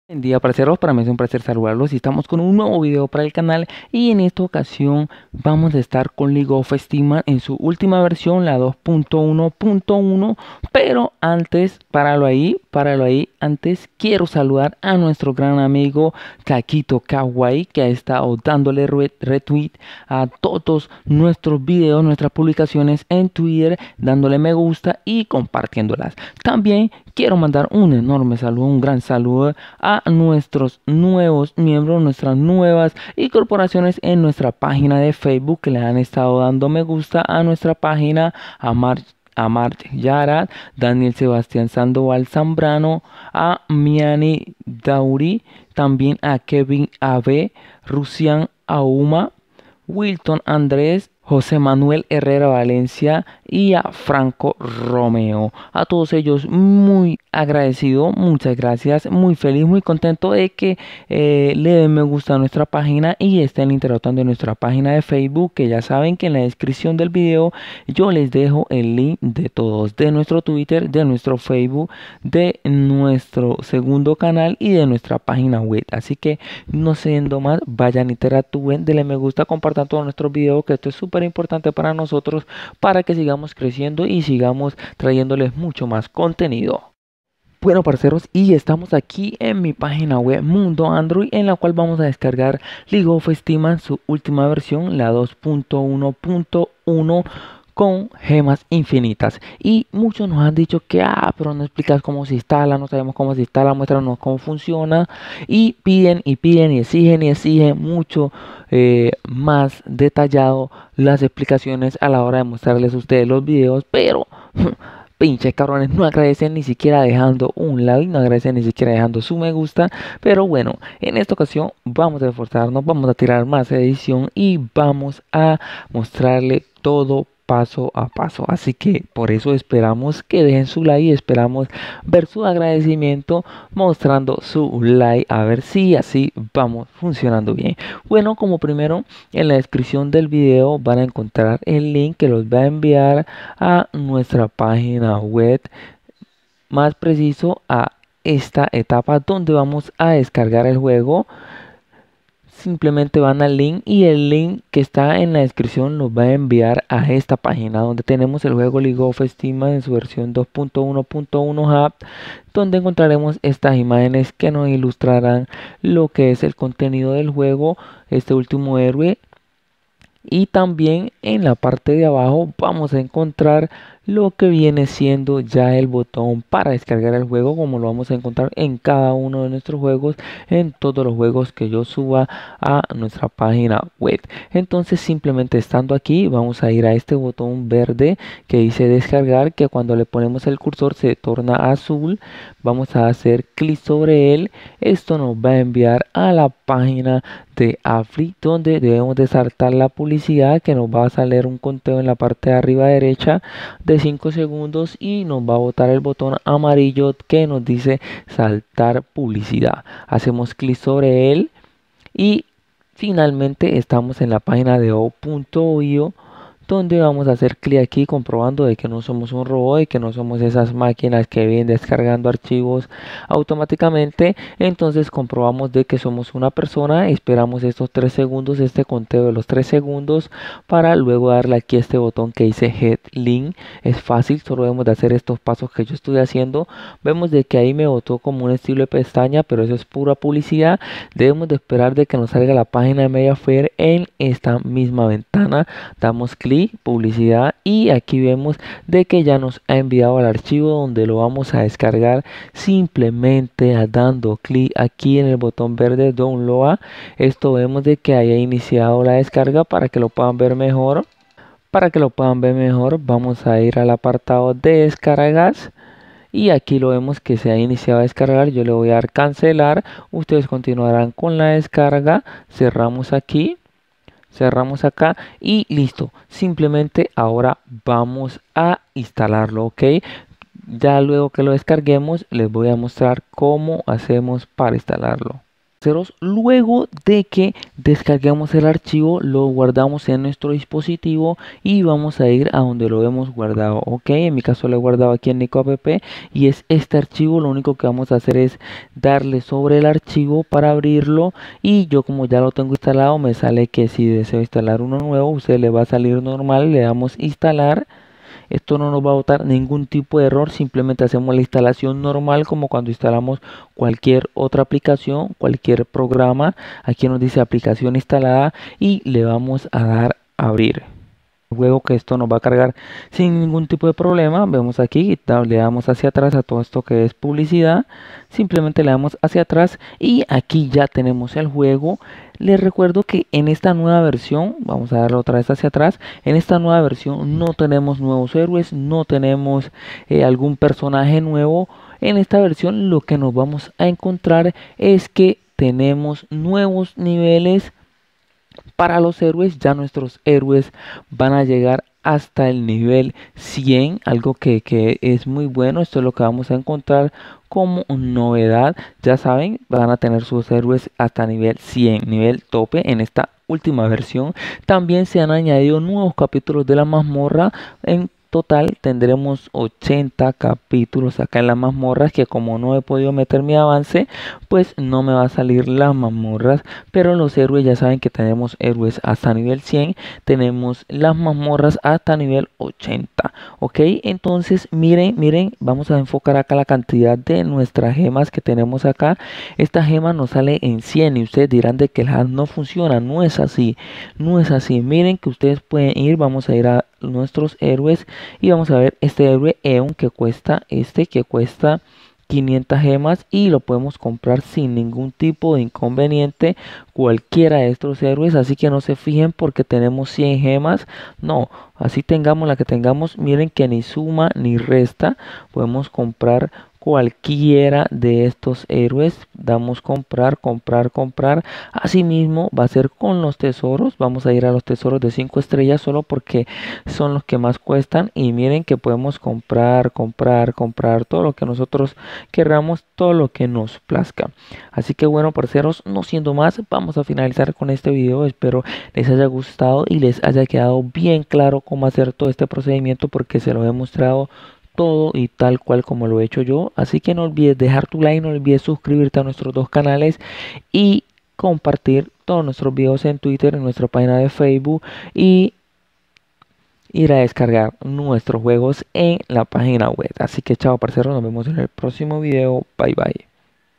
Buen día, parceros, para mí es un placer saludarlos y estamos con un nuevo video para el canal y en esta ocasión vamos a estar con League of Steam en su última versión, la 2.1.1. Pero antes, páralo ahí, antes quiero saludar a nuestro gran amigo Taquito Kawaii, que ha estado dándole retweet a todos nuestros videos, nuestras publicaciones en Twitter, dándole me gusta y compartiéndolas. También quiero mandar un enorme saludo, un gran saludo a nuestros nuevos miembros, nuestras nuevas incorporaciones en nuestra página de Facebook, que le han estado dando me gusta a nuestra página, a March Yara, Daniel Sebastián Sandoval Zambrano, a Miani Dauri, también a Kevin AB, Rusian Auma, Wilton Andrés, José Manuel Herrera Valencia y a Franco Romeo. A todos ellos muy agradecido, muchas gracias, muy feliz, muy contento de que le den me gusta a nuestra página y estén interactuando en nuestra página de Facebook, que ya saben que en la descripción del video yo les dejo el link de todos, de nuestro Twitter, de nuestro Facebook, de nuestro segundo canal y de nuestra página web. Así que no siendo más, vayan, interactúen, denle me gusta, compartan todos nuestros videos, que esto es súper importante para nosotros, para que sigamos creciendo y sigamos trayéndoles mucho más contenido. Bueno, parceros, y estamos aquí en mi página web Mundo Android, en la cual vamos a descargar League of Steam en su última versión, la 2.1.1, con gemas infinitas. Y muchos nos han dicho que, pero no explicas cómo se instala, no sabemos cómo se instala, muéstranos cómo funciona. Y piden y piden y exigen mucho más detallado las explicaciones a la hora de mostrarles a ustedes los videos, pero pinche cabrones, no agradecen ni siquiera dejando un like, no agradecen ni siquiera dejando su me gusta. Pero bueno, en esta ocasión vamos a esforzarnos, vamos a tirar más edición y vamos a mostrarle todo paso a paso. Así que por eso esperamos que dejen su like y esperamos ver su agradecimiento mostrando su like, a ver si así vamos funcionando bien. Bueno, como primero, en la descripción del video van a encontrar el link que los va a enviar a nuestra página web, más preciso a esta etapa donde vamos a descargar el juego. Simplemente van al link y el link que está en la descripción los va a enviar a esta página donde tenemos el juego League of Steam en su versión 2.1.1 Hub, donde encontraremos estas imágenes que nos ilustrarán lo que es el contenido del juego, este último héroe. Y también en la parte de abajo vamos a encontrar lo que viene siendo ya el botón para descargar el juego, como lo vamos a encontrar en cada uno de nuestros juegos, en todos los juegos que yo suba a nuestra página web. Entonces, simplemente estando aquí vamos a ir a este botón verde que dice descargar, que cuando le ponemos el cursor se torna azul. Vamos a hacer clic sobre él. Esto nos va a enviar a la página de Afri, donde debemos de saltar la publicidad, que nos va a salir un conteo en la parte de arriba derecha de 5 segundos y nos va a botar el botón amarillo que nos dice saltar publicidad. Hacemos clic sobre él y finalmente estamos en la página de o.io, donde vamos a hacer clic aquí comprobando de que no somos un robot y que no somos esas máquinas que vienen descargando archivos automáticamente. Entonces comprobamos de que somos una persona, esperamos estos 3 segundos, este conteo de los 3 segundos, para luego darle aquí a este botón que dice Head Link. Es fácil, solo debemos de hacer estos pasos que yo estoy haciendo. Vemos de que ahí me botó como un estilo de pestaña, pero eso es pura publicidad. Debemos de esperar de que nos salga la página de Mediafire en esta misma ventana. Damos clic, publicidad, y aquí vemos de que ya nos ha enviado al archivo donde lo vamos a descargar, simplemente dando clic aquí en el botón verde download. Esto vemos de que haya iniciado la descarga. Para que lo puedan ver mejor, vamos a ir al apartado de descargas y aquí lo vemos que se ha iniciado a descargar. Yo le voy a dar cancelar, ustedes continuarán con la descarga, cerramos aquí, cerramos acá y listo. Simplemente ahora vamos a instalarlo, ok. Ya luego que lo descarguemos les voy a mostrar cómo hacemos para instalarlo. Luego de que descarguemos el archivo, lo guardamos en nuestro dispositivo y vamos a ir a donde lo hemos guardado. Ok, en mi caso lo he guardado aquí en Nico App y es este archivo. Lo único que vamos a hacer es darle sobre el archivo para abrirlo, y yo, como ya lo tengo instalado, me sale que si deseo instalar uno nuevo, usted le va a salir normal, le damos instalar. Esto no nos va a botar ningún tipo de error, simplemente hacemos la instalación normal como cuando instalamos cualquier otra aplicación, cualquier programa. Aquí nos dice aplicación instalada y le vamos a dar a abrir. Luego que esto nos va a cargar sin ningún tipo de problema, vemos aquí, le damos hacia atrás a todo esto que es publicidad, simplemente le damos hacia atrás y aquí ya tenemos el juego. Les recuerdo que en esta nueva versión, vamos a darle otra vez hacia atrás, en esta nueva versión no tenemos nuevos héroes, no tenemos algún personaje nuevo. En esta versión lo que nos vamos a encontrar es que tenemos nuevos niveles para los héroes. Ya nuestros héroes van a llegar hasta el nivel 100, algo que es muy bueno. Esto es lo que vamos a encontrar como novedad. Ya saben, van a tener sus héroes hasta nivel 100, nivel tope en esta última versión. También se han añadido nuevos capítulos de la mazmorra. En total tendremos 80 capítulos acá en las mazmorras, que como no he podido meter mi avance, pues no me va a salir las mazmorras. Pero los héroes, ya saben que tenemos héroes hasta nivel 100, tenemos las mazmorras hasta nivel 80. Ok, entonces miren, vamos a enfocar acá la cantidad de nuestras gemas que tenemos acá. Esta gema nos sale en 100 y ustedes dirán de que el hack no funciona. No es así, no es así. Miren que ustedes pueden ir, vamos a ir a nuestros héroes y vamos a ver este héroe Eon que cuesta 500 gemas y lo podemos comprar sin ningún tipo de inconveniente, cualquiera de estos héroes. Así que no se fijen porque tenemos 100 gemas, no, así tengamos la que tengamos, miren que ni suma ni resta, podemos comprar cualquiera de estos héroes. Damos comprar, comprar, comprar. Asimismo va a ser con los tesoros, vamos a ir a los tesoros de 5 estrellas solo porque son los que más cuestan, y miren que podemos comprar, comprar, comprar todo lo que nosotros querramos, todo lo que nos plazca. Así que bueno, parceros, no siendo más, vamos a finalizar con este video. Espero les haya gustado y les haya quedado bien claro cómo hacer todo este procedimiento, porque se lo he mostrado todo y tal cual como lo he hecho yo. Así que no olvides dejar tu like, no olvides suscribirte a nuestros dos canales y compartir todos nuestros videos en Twitter, en nuestra página de Facebook, y ir a descargar nuestros juegos en la página web. Así que chao, parceros, nos vemos en el próximo video. Bye bye.